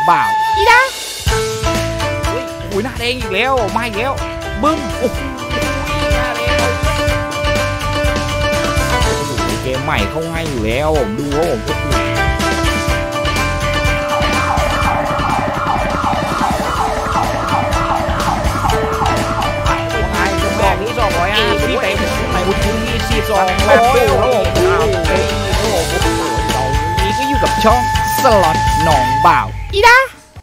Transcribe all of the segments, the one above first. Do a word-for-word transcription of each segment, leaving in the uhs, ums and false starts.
บ่าวอีนะโอ้ยหน้าแดงอีกแล้วมาอีกแล้วบึ้มโอ้โหหน้าแดงเกมใหม่เข้าง่ายอยู่แล้วผมดูว่าผมสองร้อยห้าสิบเต็มในวุฒิยี่สิบสองร้อยโอ้โหนี่ก็อยู่กับช่องสล็อตหนองบ่าวอีนะ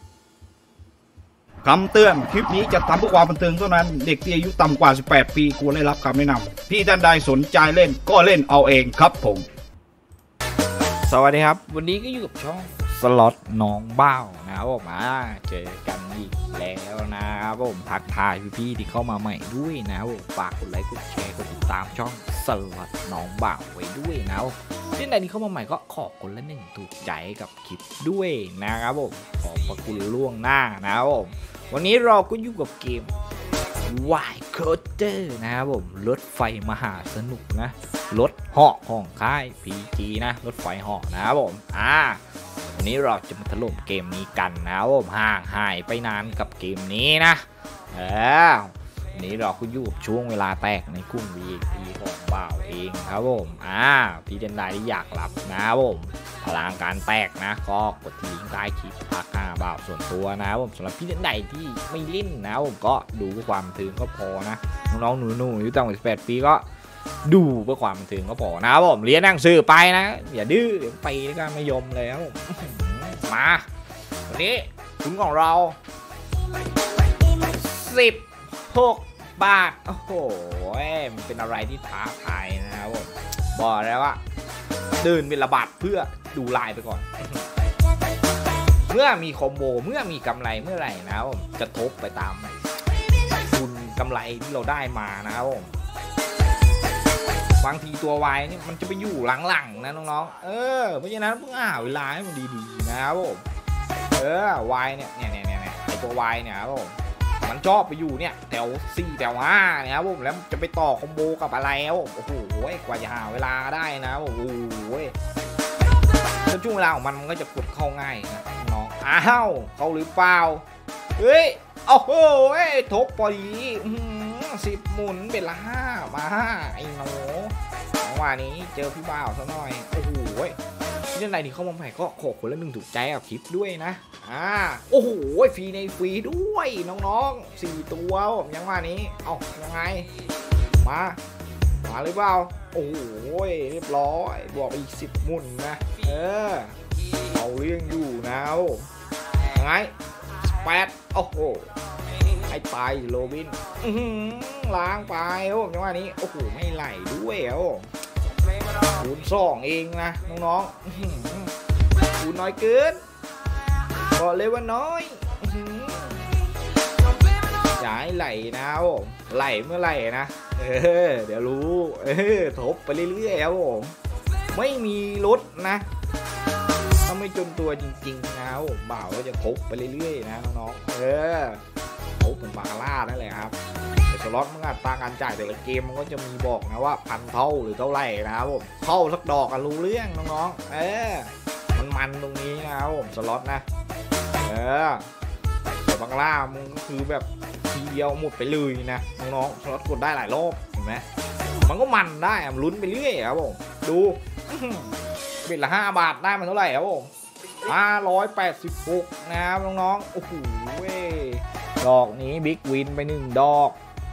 คำเตือนคลิปนี้จะทำเพื่อความบันเทิงเท่านั้นเด็กที่อายุต่ำกว่าสิบแปดปีควรได้รับคำแนะนำที่ท่านใดสนใจเล่นก็เล่นเอาเองครับผมสวัสดีครับวันนี้ก็อยู่กับช่องสล็อตหนองบ่าวนะครับผมมาเจอกันอีกแล้วนะครับผมทักทายพี่ๆที่เข้ามาใหม่ด้วยนะครับผมฝากกดไลค์กดแชร์กดติดตามช่องสล็อตหนองบ่าวไว้ด้วยนะครับที่ไหนที่เข้ามาใหม่ก็ขอคนละหนึ่งถูกใจกับคลิปด้วยนะครับผมขอบพระคุณล่วงหน้านะครับผมวันนี้เราก็อยู่กับเกมวายโคเตอร์นะครับผมรถไฟมหาสนุกนะรถเหาะของค่าย พี จี นะรถไฟเหาะนะครับผมอ่าวันนี้เราจะมาถล่มเกมนี้กันนะครับผมห่างหายไปนานกับเกมนี้นะเออวันนี้เราก็อยู่กับช่วงเวลาแตกในกลุ่ม วี ไอ พี ของบ่าวเองครับผมอ่าพี่เจนไดที่อยากรับนะครับผมพลังการแตกนะก็กดที่ลิงก์ใต้คลิปพักห้าบ่าวส่วนตัวนะครับผมสำหรับพี่เจนไดที่ไม่เล่นนะผมก็ดูเพื่อความบันเทิงก็พอนะน้องๆหนูๆอายุต่ำกว่าสิบแปดปีก็ดูเพื่อความบันเทิงก็พอนะครับผมเรียนหนังสือไปนะอย่าดื้อเดี๋ยวไปก็ไม่ยอมเลยครับผมมาวันนี้ทุนของเราสิบหกบาทโอ้โหมันเป็นอะไรที่ท้าทายนะครับผมบอกแล้วว่าเดินเป็นระบาดเพื่อดูลายไปก่อนเมื่อมีคอมโบเมื่อมีกำไรเมื่อไหร่นะครับผมจะทบไปตามทุนกำไรที่เราได้มานะครับผมบางทีตัววายนี่มันจะไปอยู่หลังๆนะน้องๆเออเพราะฉะนั้นเพิ่งหาเวลาให้มันดีๆนะครับผมเออวายเนี่ยเนี่ยเนี่ยเนี่ยไอตัววายเนี่ยครับผมมันชอบไปอยู่เนี่ยแถวสี่แถวห้าเนี่ยครับผมแล้วจะไปต่อคอมโบกับอะไรครับผมโอ้โหกว่าจะหาเวลาได้นะโอ้โหช่วงเวลาของมันมันก็จะกดเข้าง่ายนะน้องอ้าวเขาหรือเปล่าเฮ้ยโอ้โหทบพอดีสิบหมุนเป็นละห้ามาไอ้หนูวันนี้เจอพี่บ่าวซะหน่อยโอ้โหเรื่องอะไรที่เข้ามาใหม่ก็ขอคนละหนึ่งถูกใจกับคลิปด้วยนะอ่าโอ้โหฟรีในฟรีด้วยน้องๆสี่ตัวยังว่านี้เอายังไงมามาหรือเปล่าโอ้โหเรียบร้อยบวกไปอีกสิบหมุนนะเออเอาเรื่องอยู่นะยังไงแปดโอ้โหไอ้ตายโรบินล้างไปโอ้ยังว่านี้โอ้โหไม่ไหลด้วยโอ้คูณสองเองนะน้องๆคูณน้อยเกินบอกเลยว่าน้อยอย่าให้ไหลนะโอ้ไหลเมื่อไหร่นะเออเดี๋ยวรู้เออทบไปเรื่อยๆครับผมไม่มีลดนะถ้าไม่จนตัวจริงๆนะโอ้บ่าวก็จะทบไปเรื่อยๆนะน้องๆเออทบเป็นบาคาร่านั่นแหละครับแต่สล็อตมันอัตราการจ่ายแต่ละเกมมันก็จะมีบอกนะว่าพันเท่าหรือเท่าไหร่นะครับผมเข้าสักดอกกันรู้เรื่องน้องๆเออมันมันตรงนี้นะครับผมสล็อตนะเออแต่บาคาร่ามันก็คือแบบทีเดียวหมดไปเลยนะน้องๆสล็อตกดได้หลายรอบเห็นไหมมันก็มันได้มันลุ้นไปเรื่อยครับผมดูเป็นละห้าบาทได้มันเท่าไหร่ครับผมห้าร้อยแปดสิบหกนะครับน้องๆโอ้โหดอกนี้บิ๊กวินไปหนึ่งดอก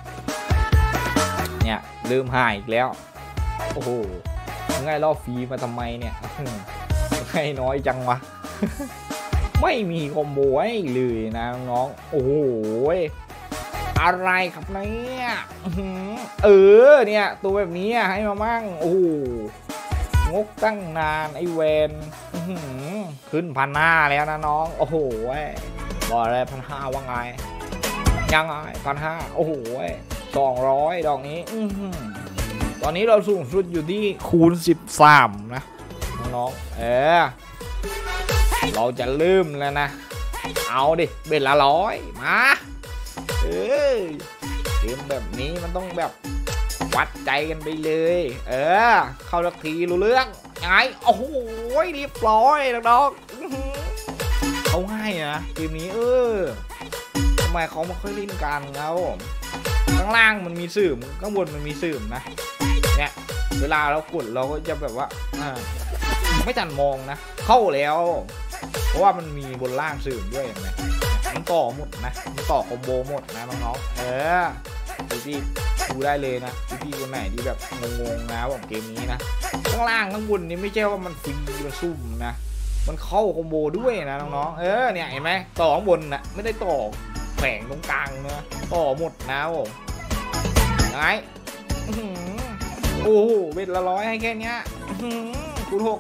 เนี่ยลืมหายอีกแล้วโอ้โหไงล่อฟรีมาทำไมเนี่ยให้น้อยจังวะไม่มีคอมโบให้เลยนะน้องๆโอ้โหอะไรครับเนี่ยเออเนี่ยตัวแบบนี้ให้มามั่งโอ้โหงกตั้งนานไอเวนขึ้นพันห้าแล้วนะน้องโอ้โหบอกอะไรพันห้าว่าไงยังไงพันห้าโอ้โหสองร้อยดอกนี้ตอนนี้เราสูงสุดอยู่ที่คูณสิบสามนะน้องเออเราจะลืมแล้วนะเอาดิเบ็ดละร้อยมาเออเกมแบบนี้มันต้องแบบวัดใจกันไปเลยเออเข้าสักทีรู้เรื่องไงโอ้โหเรียบร้อยน้องเขาง่ายนะเกมนี้เออทำไมเขาไม่ค่อยเล่นกันครับผมข้างล่างมันมีสื่อข้างบนมันมีสื่อนะเนี่ยเวลาเรากดเราก็จะแบบว่าอ่าไม่ทันมองนะเข้าแล้วเพราะว่ามันมีบนล่างสื่อด้วยอย่างไรมันต่อหมดนะมันต่อคอมโบหมดนะน้องๆเออพี่ดูได้เลยนะพี่ๆคนไหนที่แบบงงๆนะผมเกมนี้นะข้างล่างข้างบนนี่ไม่ใช่ว่ามันฟรีมันซุ่มนะมันเข้าคอมโบด้วยนะน้องๆเออเนี่ยเห็นไหมต่อข้างบนนะไม่ได้ต่อแฝงตรงกลางนะต่อหมดนะผมไงโอ้โหเบ็ดละร้อยให้แค่นี้คูณหก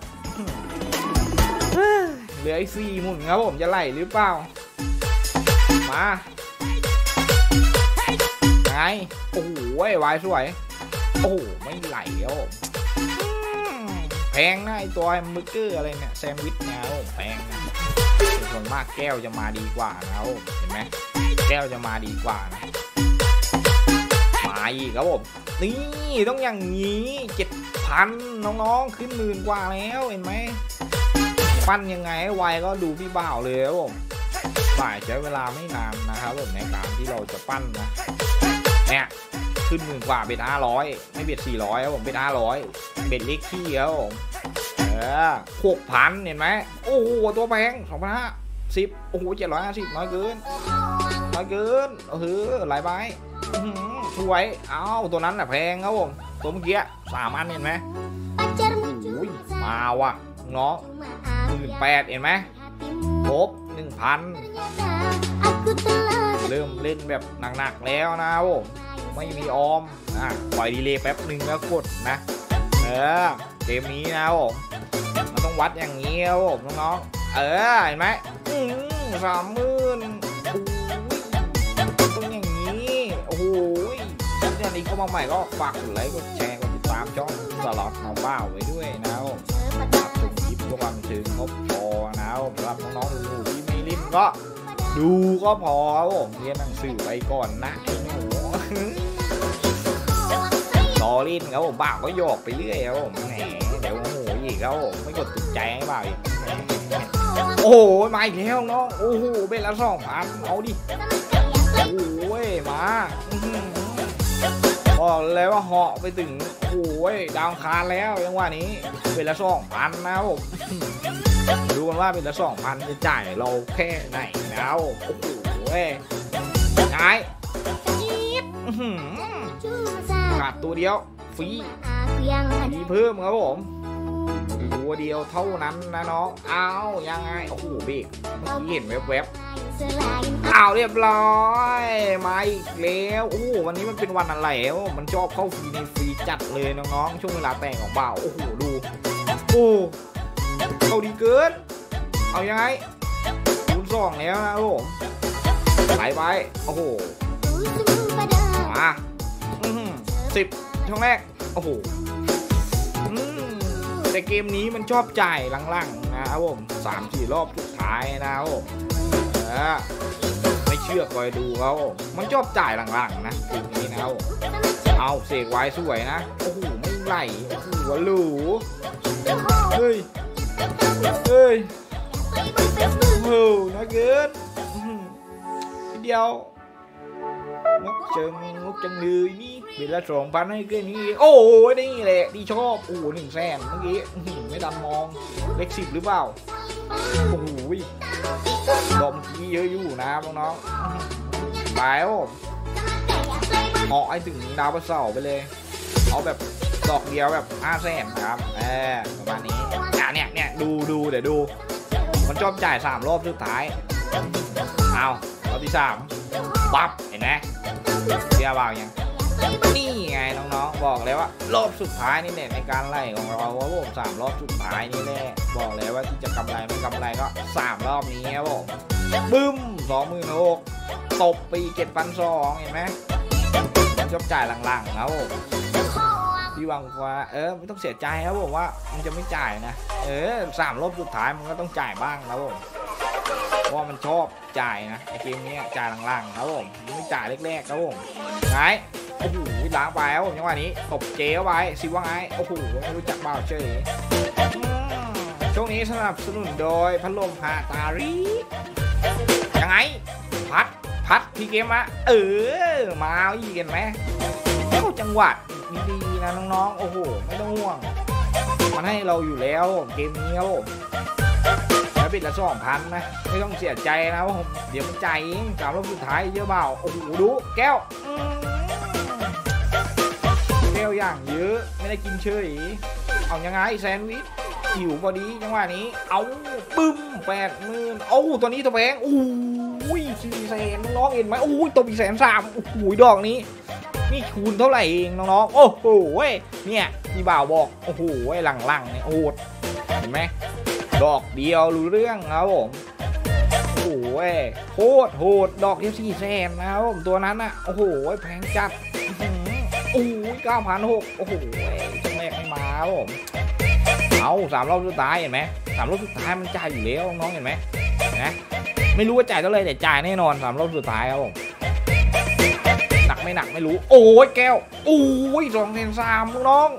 เหลือไอ้สี่หมุนครับผมจะไหลหรือเปล่ามาไงโอ้โหวายสวยโอ้โหไม่ไหลแล้วแพงนะไอตัวแฮมเบอร์เกอร์อะไรเนี่ยแซนด์วิชเนี่ยแพงนะส่วนมากแก้วจะมาดีกว่านะเห็นไหมแก้วจะมาดีกว่านะมาอีกครับผมนี่ต้องอย่างนี้เจ็ดพันน้องๆขึ้นหมื่นกว่าแล้วเห็นไหมปั้นยังไงไวก็ดูพี่บ่าวเลยครับผมฝ่ายใช้เวลาไม่นานนะครับผมในการที่เราจะปั้นนะเนี่ยขึ้นหมื่นกว่าเบ็ดห้าร้อยไม่เบ็ดสี่ร้อยครับผมเบ็ดห้าร้อยเบ็ดเล็กขี้ครับผมเออหกพันเห็นไหมโอ้โหตัวแพงสองพันห้าสิบโอ้โหเจ็ดร้อยห้าสิบน้อยเกินน้อยเกินเออหลายใบสวยเอาตัวนั้นแหละแพงครับผมตัวเมื่อกี้สามอันเห็นไหมโอ้ยมาว่ะน้องหมื่นแปดเห็นไหมครบหนึ่งพันเริ่มเล่นแบบหนักๆแล้วนะผมไม่มีออมอ่ะปล่อยดีเลย์แป๊บหนึ่งแล้วกดนะเออเกมนี้นะผมมันต้องวัดอย่างนี้ครับผมน้องๆเออเห็นไหมสามหมื่นต้องอย่างนี้โอ้โหเนี่ยนี่เข้ามาใหม่ก็ฝากกดไลค์กดแชร์กดติดตามช่องสล็อตของบ้าไว้ด้วยนะผมชมคลิปทุกวันถึงงบพอนะสำหรับน้องๆหนูๆที่ไม่ลิ้นก็ดูก็พอครับผมเรียนหนังสือไปก่อนนะไอ้หนูรอลิ้นครับผมบ้าก็หยอกไปเรื่อยครับผมแหมเดี๋ยวโอ้โหอีกครับผมไม่กดติดใจให้บ้าอีกโอ้โหมาอีกแล้วน้องโอ้โหเป็นละสองพันเอาดิโอ้โหมาบอกเลยว่าเหาะไปถึงโอ้ยดาวคานแล้วยังว่านี้เป็นละสองพันนะผมดูกันว่าเป็นละสองพันจะจ่ายเราแค่ไหนนะโอ้โหไงขาดตัวเดียวฟรีฟรีเพิ่มครับผมตัวเดียวเท่านั้นนะน้องเอายังไงโอ้โหเบรกเมื่อกี้เห็นแวบๆเอาเรียบร้อยมาอีกแล้วโอ้โหวันนี้มันเป็นวันอะไรมันชอบเข้าฟรีในฟรีจัดเลยน้องๆช่วงเวลาแต่งของบ่าวโอ้โหดูโอ้เข้าดีเกินเอายังไงคูณสองแล้วนะผมไหลไปโอ้โหมาสิบช่องแรกโอ้โหแต่เกมนี้มันชอบจ่ายหลังๆนะครับผมสามสี่รอบสุดท้ายนะครับผมไม่เชื่อคอยดูเขามันชอบจ่ายหลังๆนะเกมนี้นะครับเอาเสกไว้สวยนะโอ้โหไม่ไหลโอ้โหหลูเฮ้ยเฮ้ยโอ้โหนะเกินเดียวงกเจิงงกจังเลยนี่เวลาสองพันให้เกินนี้โอ้โหนี่แหละที่ชอบโอ้โหหนึ่งแสนเมื่อกี้ไม่ดันมองเลขสิบหรือเปล่าโอ้โหดมกี้เยอะอยู่นะน้องๆไปโอ้เหาะให้ถึงดาวประเสาไปเลยเอาแบบดอกเดียวแบบห้าแสนครับเออประมาณนี้เนี่ยเนี่ยดูดูเดี๋ยวดูมันชอบจ่ายสามรอบสุดท้ายเอารอบที่สามปั๊บเห็นไหมเรียบร้อยยังนี่ไงน้องๆบอกเลยว่ารอบสุดท้ายนี่เนี่ยในการไล่ของเราว่าผมสามรอบสุดท้ายนี่แน่บอกเลยว่าที่จะกำไรไม่กำไรก็สามรอบนี้ครับผมบึ้มสองหมื่นหกตบปีเจ็ดพันสองเห็นไหมชอบจ่ายหลังๆนะผมพี่หวังว่าเออไม่ต้องเสียใจครับผมว่ามันจะไม่จ่ายนะเออสามรอบสุดท้ายมันก็ต้องจ่ายบ้างนะผมเพราะมันชอบจ่ายนะไอเกมนี้จ่ายหลังๆครับผมไม่จ่ายแรกๆครับผมไงโอ้โหล้างไปครับผมจังหวะนี้ตบเจ๊เข้าไปสิว่าไงโอ้โหไม่รู้จักเปล่าเฉยช่วงนี้สนับสนุนโดยพัดลมฮาตาริยังไงพัดพัดพี่เกมมาเออมาอีกกันไหมเข้าจังหวัดดีๆนะน้องๆโอ้โหไม่ต้องห่วงมันให้เราอยู่แล้วเกมนี้ครับผมแล้วปิดละสองพันนะไม่ต้องเสียใจนะผมเดี๋ยวมันใจเองสามรอบสุดท้ายเยอะเปล่าโอ้โหดูแก้วแก้วอย่างเยอะไม่ได้กินเฉยเอายังไงแซนด์วิชหิวพอดีจังหวะนี้เอาปึ้มแปดหมื่นเอาตัวนี้ตัวแพงโอ้ยสี่แสนน้องเห็นไหมโอ้ยตัวอีแสนสามโอ้โหดอกนี้นี่คูณเท่าไหร่เองน้องๆโอ้โหเนี่ยพี่บ่าวบอกโอ้โหหลังๆเนี่ยโหดเห็นไหมดอกเดียวรู้เรื่องครับผมโอ้โหโคตรโหดดอกเดียวสี่แสนนะครับผมตัวนั้นอ่ะโอ้โหแพงจัดโอ้ยเก้าพันหกโอ้โหจังแรกไม่มาครับผมเอาสามรอบสุดท้ายเห็นไหมสามรอบสุดท้ายมันจ่ายอยู่แล้วน้องเห็นไหมนะไม่รู้ว่าจ่ายเท่าไรแต่จ่ายแน่นอนสามรอบสุดท้ายครับผมหนักไม่หนักไม่รู้โอ้ยแก้วโอ้ยสองแสนสามน้อง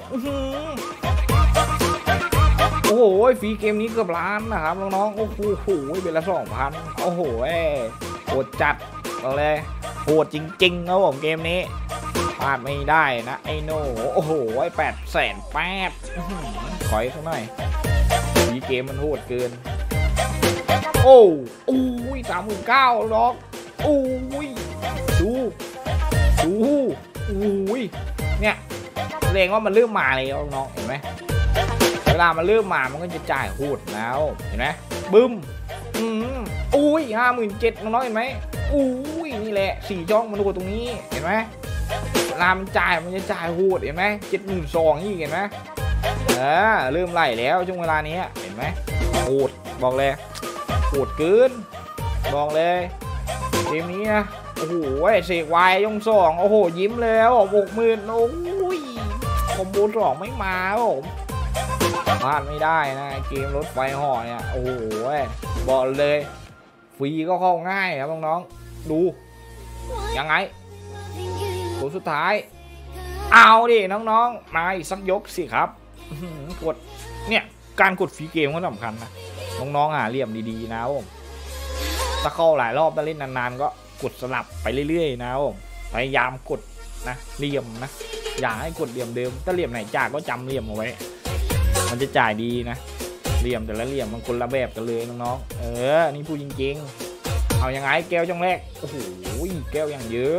โอ้โหฟรีเกมนี้เกือบล้านนะครับน้องๆโอ้โหเป็นละสองพันโอ้โหโหดจัดเลยโหดจริงๆครับผมเกมนี้พลาดไม่ได้นะไอโน่โอ้โหแปดแสนแปดขออีกสักหน่อยฟรีเกมมันโหดเกินโอ้โอ้ยสามหมื่นเก้าล็อกโอ้ยดูดูโอ้ยเนี่ยแสดงว่ามันเริ่มมาเลยน้องเห็นไหมเวลามันเริ่มมามันก็จะจ่ายโหดแล้วเห็นไหมบึ้มอืมอุ้ยห้าหมื่นเจ็ดน้องเห็นไหมอุ้ยนี่แหละสี่ช่องมันดูตรงนี้เห็นไหมเวลามันจ่ายมันจะจ่ายโหดเห็นไหมเจ็ดหมื่นสองนี่เห็นไหมเออเริ่มไล่แล้วช่วงเวลานี้เห็นไหมโหดบอกเลยโหดเกินบอกเลยเกมนี้นะโอ้โหเสกวายยงสองโอ้โหยิ้มแล้วหกหมื่นโอ้ยคอมโบสองไม่มาผมพลาดไม่ได้นะเกมรถไฟห่อเนี่ยโอ้โหบอกเลยฟรีก็เข้าง่ายครับน้องๆดูยังไงตัวสุดท้ายเอาดิน้องๆมาอีกสักยกสิครับกดเนี่ยการกดฟรีเกมก็สำคัญนะน้องๆอ่ะเหลี่ยมดีๆนะผมถ้าเข้าหลายรอบถ้าเล่นนานๆก็กดสลับไปเรื่อยๆนะผมพยายามกดนะเหลี่ยมนะอย่าให้กดเหลี่ยมเดิมถ้าเหลี่ยมไหนจ่ายก็จำเหลี่ยมเอาไว้มันจะจ่ายดีนะเหลี่ยมแต่ละเหลี่ยมมันคนละแบบกันเลยน้องๆเออนี่พูดจริงๆเอายังไงแก้วจังแรกโอ้โหแก้วอย่างเยอะ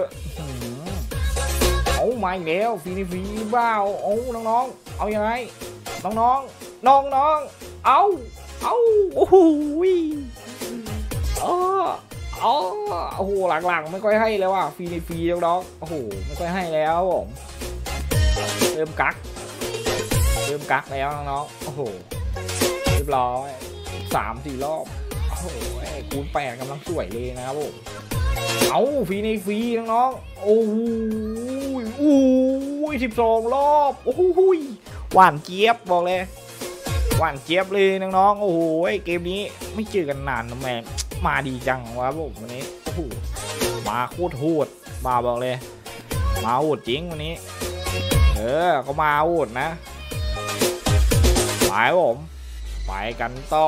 เอามาอีกแล้วฟรีฟรีเปล่าโอ้น้องๆเอายังไงน้องๆน้องๆเอาเอาโอ้โหเอออ๋อโอ้โหหลังๆไม่ค่อยให้แล้วว่ะฟรีฟรีน้องๆโอ้โหไม่ค่อยให้แล้วผมเริ่มกักเริ่มกักแล้วน้องๆโอ้โหเรียบร้อยสามสี่รอบโอ้โหคูณแปดกำลังสวยเลยนะครับผมเอาฟรีในฟรีน้องๆโอ้โหโอ้ยสิบสองรอบโอ้โหหวานเจี๊ยบบอกเลยหวานเจี๊ยบเลยน้องๆโอ้โหเกมนี้ไม่เจอกันนานนะแม่มาดีจังวะผมวันนี้โอ้โหมาโคตรโหดมาบอกเลยมาโหดจริงวันนี้เออเขามาโหดนะไปผมไปกันต่อ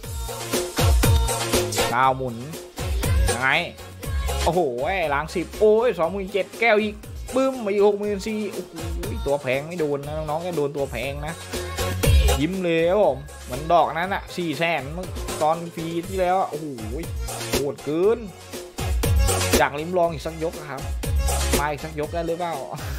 ดาวหมุนยังไงโอ้โหล้างสิบโอ้ยสองหมื่นเจ็ดแก้วอีกบึ้มมาอีกหกหมื่นสี่โอ้โหตัวแพงไม่โดนนะน้องๆก็โดนตัวแพงนะยิ้มเลยครับผมเหมือนดอกนั้นอะสี่แสนเมื่อตอนฟรีที่แล้วโอ้โหโหดเกินอยากลิ้มลองอีกสักยกครับมาอีกสักยกได้หรือเปล่า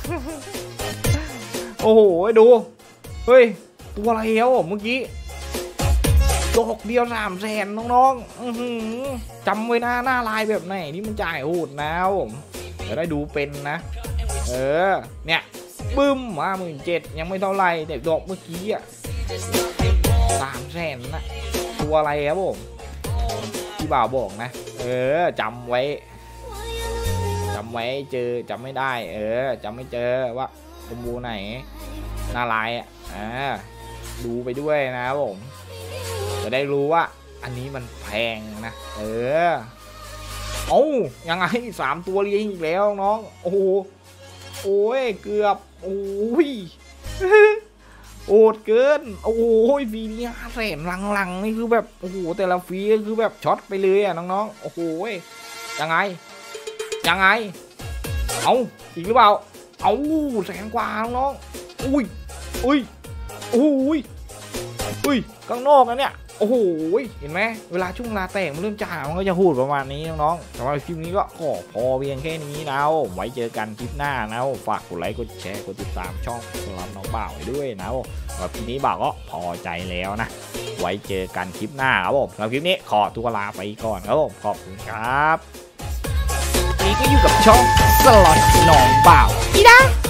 โอ้โหดูเฮ้ยตัวอะไรแล้วเมื่อกี้ดอกเดียวสามแสนน้องๆจำไว้นะหน้าลายแบบไหนนี่มันจ่ายโหดนะผมจะได้ดูเป็นนะเออเนี่ยบึ้มมาหมื่นเจ็ดยังไม่เท่าไรแต่ดอกเมื่อกี้อ่ะสามแสนนะตัวอะไรครับผมที่บ่าวบอกนะเออจำไว้จำไว้เจอจำไม่ได้เออจำไม่เจอว่าคอมโบไหนหน้าลายอ่ะอ่าดูไปด้วยนะครับผมจะได้รู้ว่าอันนี้มันแพงนะเออโอ้ยังไงสามตัวเรียงอีกแล้วน้องโอ้โหโอ้ยเกือบโอ้ยโอดเกินโอ้โหฟีนี้ห้าแสนหลังๆนี่คือแบบโอ้โหแต่ละฟีคือแบบช็อตไปเลยอ่ะน้องๆโอ้โหยังไงยังไงเอาอีกหรือเปล่าเอาแสนกว่าน้องๆอุ้ยอุ้ยอุ้ยอุ้ยข้างนอกนะเนี่ยโอ้โหเห็นไหมเวลาช่วงลาแต่งมันเริ่มจ่ามันก็จะพูดประมาณนี้น้องๆแต่ว่าคลิปนี้ก็ขอพอเพียงแค่นี้นะไว้เจอกันคลิปหน้านะฝากกดไลค์กดแชร์กดติดตามช่องสล็อตน้องบ่าวด้วยนะแบบคลิปนี้บ่าวก็พอใจแล้วนะไว้เจอกันคลิปหน้าครับผมแล้วคลิปนี้ขอตัวลาไปก่อนครับผมขอบคุณครับนี่ก็อยู่กับช่องสล็อตน้องบ่าวอีนะ